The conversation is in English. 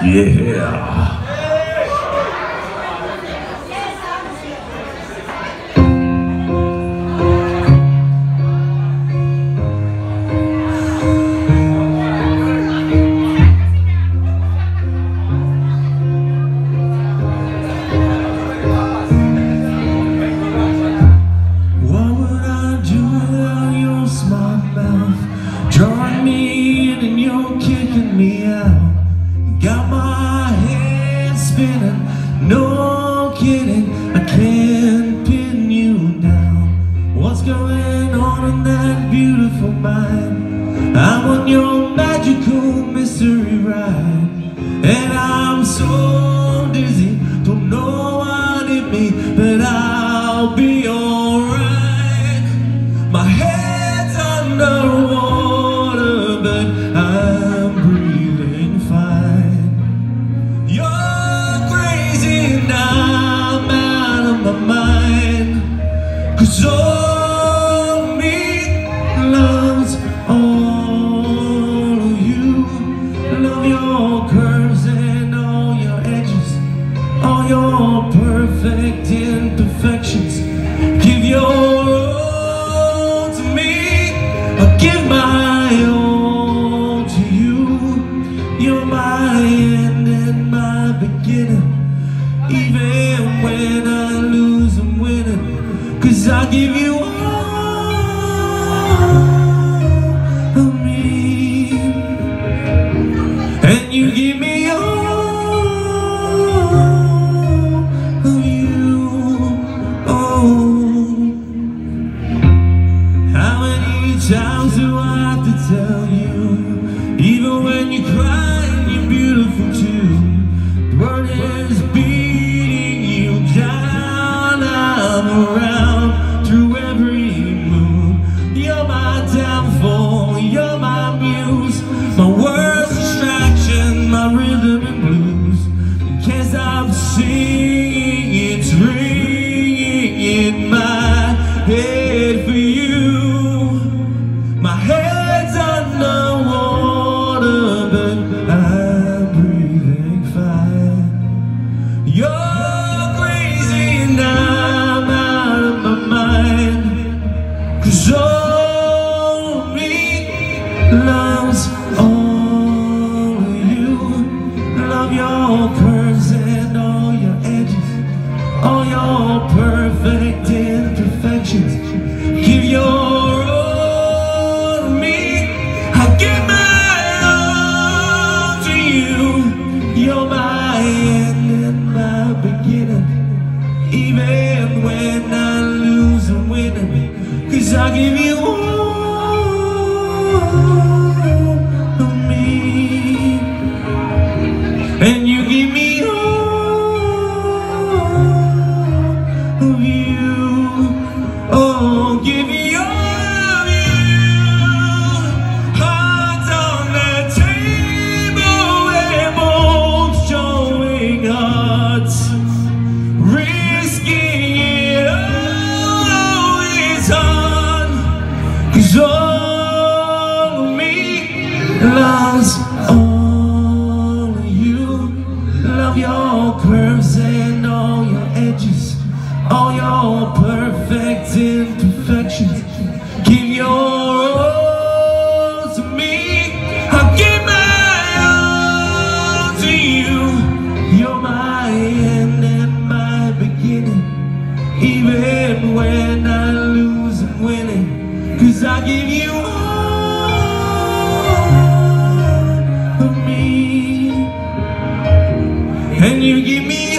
Yeah. Drawing me in and you're kicking me out. Got my head spinning, no kidding, I can't pin you down. What's going on in that beautiful mind? I'm on your magical mystery ride, and I'm so dizzy, don't know what hit me, but I'll be alright. My head's underwater, but I'm breathing fine. You're crazy and I'm out of my mind, 'cause all of me loves all of you. Love your curves and all your edges, all your perfect imperfections. Give your all to me, I'll give my all to you. You're my end and my beginning. Even when I lose, I'm winning, 'cause I give you all of me, and you give me all of you. Oh, how many times do I have to tell you? Even when you cry and you're beautiful too. The world is beating you down. I'm around through every mood. You're my downfall, you're my muse, my worst distraction, my rhythm and blues. Can't stop singing, it's ringing in my head for you. My head's underwater, but I'm breathing fine. You're crazy and I'm out of my mind, 'cause all of me loves all of you. Love your curves and all your edges, all your perfect imperfections. Give your all to me, I'll give my all to you. You're my end and my beginning. Even when I lose, I'm winning, 'cause I give you all of me, and you give me all of you. Oh, give me all of you. Hearts on the table, we're both showing hearts, risking it all is hard, 'cause all of me loves all of you. Love your curves and all your edges, all your perfect imperfections. Give your all to me, I'll give my all to you. You're my end and my beginning. Even when I lose, I'm winning, 'cause I give you all of me, and you give me